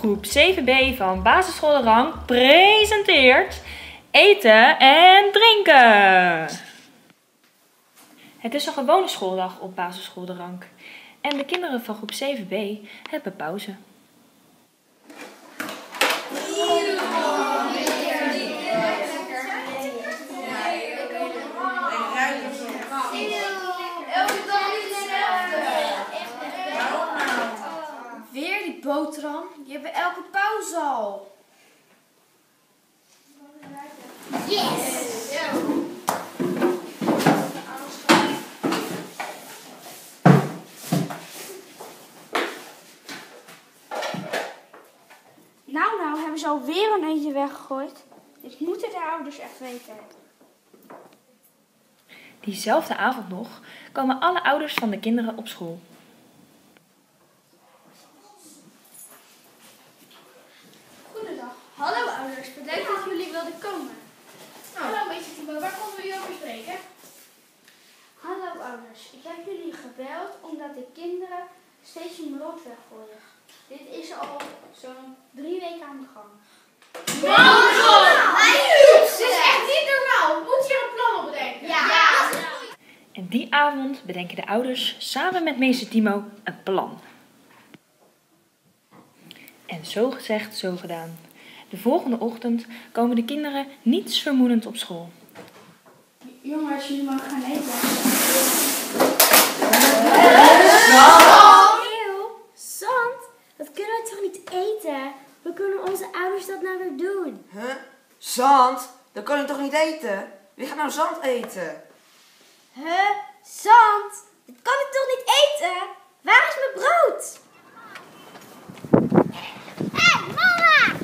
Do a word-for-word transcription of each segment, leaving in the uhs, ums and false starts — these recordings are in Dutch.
groep zeven B van basisschool De Rank presenteert eten en drinken. Het is een gewone schooldag op basisschool De Rank en de kinderen van groep zeven B hebben pauze. Weer die boterham? Die hebben elke pauze al. Yes! Nou, nou hebben ze alweer een eentje weggegooid. Dit moeten de ouders echt weten. Diezelfde avond nog komen alle ouders van de kinderen op school. Goedendag. Hallo ouders, bedankt dat jullie wilden komen. Hallo meester Timo, waar konden we over spreken? Hallo ouders, ik heb jullie gebeld omdat de kinderen steeds hun brood weggooien. Dit is al zo'n drie weken aan de gang. Het is echt niet normaal. We moeten hier een plan op bedenken. Ja. En die avond bedenken de ouders samen met meester Timo een plan. En zo gezegd, zo gedaan. De volgende ochtend komen de kinderen niets vermoedend op school. Jongens, jullie mogen gaan eten. Eeuw, zand? Dat kunnen we toch niet eten? Hoe kunnen onze ouders dat nou weer doen? Huh? Zand? Dat kan je toch niet eten? Wie gaat nou zand eten? Huh? Zand? Dat kan ik toch niet eten? Waar is mijn brood? Hé, hey, mama!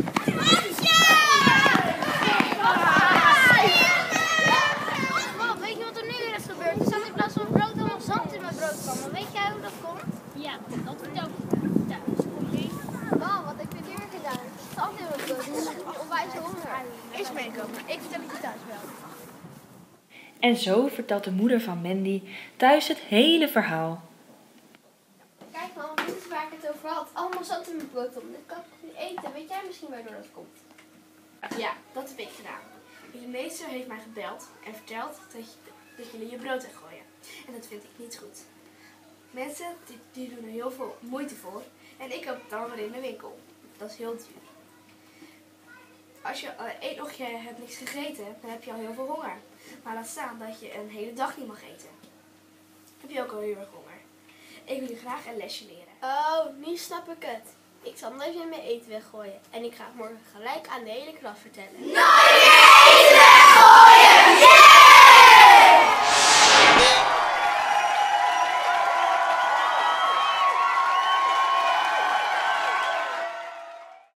Mam, weet je wat er nu weer is gebeurd? Er zat in plaats van brood allemaal zand in mijn broodpan. Weet jij hoe dat komt? Ja, dat vertel ik thuis. Mam, wat heb je weer gedaan? Zand in mijn brood. Dus ik heb onwijs honger. Eens meekomen. Ik vertel het je thuis wel. En zo vertelt de moeder van Mandy thuis het hele verhaal. Kijk mam, dit is waar ik het over had. Allemaal zand in mijn broodpan. Dit kan ik niet eten. Weet jij misschien waardoor dat komt? Ja, dat heb ik gedaan. Jullie meester heeft mij gebeld en verteld dat, je, dat jullie je brood weggooien. En dat vind ik niet goed. Mensen die, die doen er heel veel moeite voor en ik koop het dan weer in de winkel. Dat is heel duur. Als je uh, eet nog je hebt niks gegeten, dan heb je al heel veel honger. Maar laat staan dat je een hele dag niet mag eten. Heb je ook al heel erg honger. Ik wil je graag een lesje leren. Oh, nu snap ik het. Ik zal nooit meer mijn eten weggooien. En ik ga het morgen gelijk aan de hele klas vertellen. Nooit meer eten!